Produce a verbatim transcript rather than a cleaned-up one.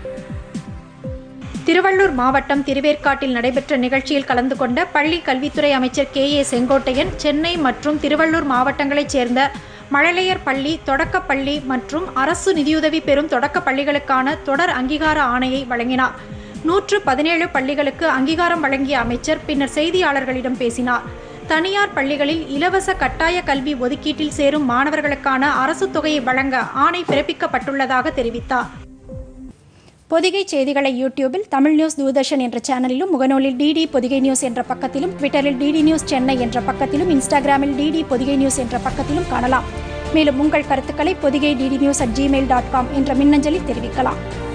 திருவள்ளூர் மாவட்டம் திருவேற்காட்டில் நடைபெற்ற நிகழ்ச்சியில் கலந்து கொண்ட பள்ளி கல்வித்துறை அமைச்சர் கே ஏ செங்கோட்டையன் சென்னை மற்றும் திருவள்ளூர் மாவட்டங்களைச் சேர்ந்த மழலையர் பள்ளி, தொடக்கப்பள்ளி மற்றும் அரசு நிதியுதவி பெறும் தொடக்க பள்ளிகளுக்கான தொடர் அங்கீகார ஆணையை வழங்கினார். நூற்று பதினேழு பள்ளிகளுக்கு அங்கீகாரம் வழங்கிய அமைச்சர் பின்னர் செய்தியாளர்களிடம் பேசினார். தனியார் பள்ளிகளில் இலவச கட்டாய கல்வி ஒதுக்கீட்டில் சேரும் மாணவர்களுக்கான அரசு தொகையை வழங்க ஆணை பிறப்பிக்கப்பட்டுள்ளதாக தெரிவித்தார். பொதிகை செய்திகளை யூடியூபில் தமிழ் நியூஸ் தூர்தர்ஷன் என்ற சேனலிலும், முகநூலில் டிடி பொதிகை நியூஸ் என்ற பக்கத்திலும், ட்விட்டரில் டிடி நியூஸ் சென்னை என்ற பக்கத்திலும், இன்ஸ்டாகிராமில் டிடி பொதிகை நியூஸ் என்ற பக்கத்திலும் காணலாம். மேலும் உங்கள் கருத்துக்களை Podhigai DD news at Gmail dot com என்ற மின்னஞ்சலில் தெரிவிக்கலாம்.